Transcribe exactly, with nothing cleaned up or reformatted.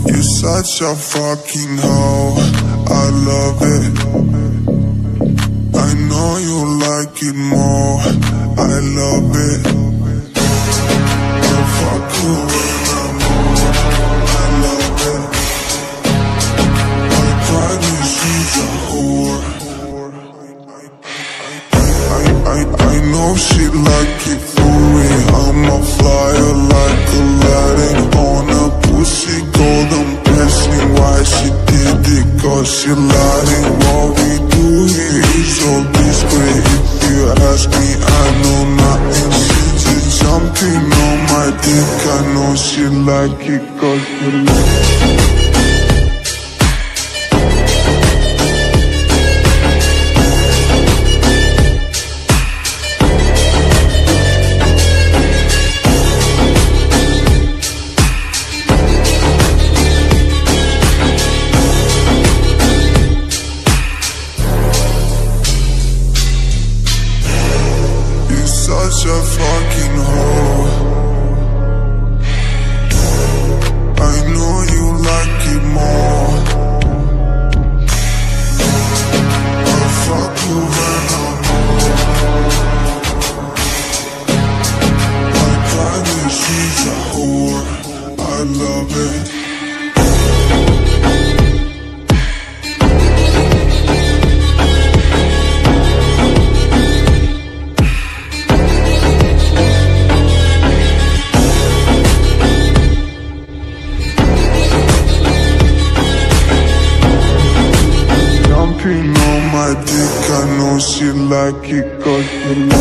You're such a fucking hoe, I love it. I know you like it more, I love it. I fuck you when I'm on, I love it. I cried when she's a whore. I, I, I know she like it for me. I'm a flyer like Aladdin on a pussy golden blessing. Why she did it? Cause she lying. What we do here is so discreet. If you ask me, I know nothing. She just jumping on my dick. I know she like it cause she like it. Such a fucking hoe. I know you like it more. I fuck you when I'm on. I cry when she's a whore. I love it. On my dick, I know she like it cause she like it.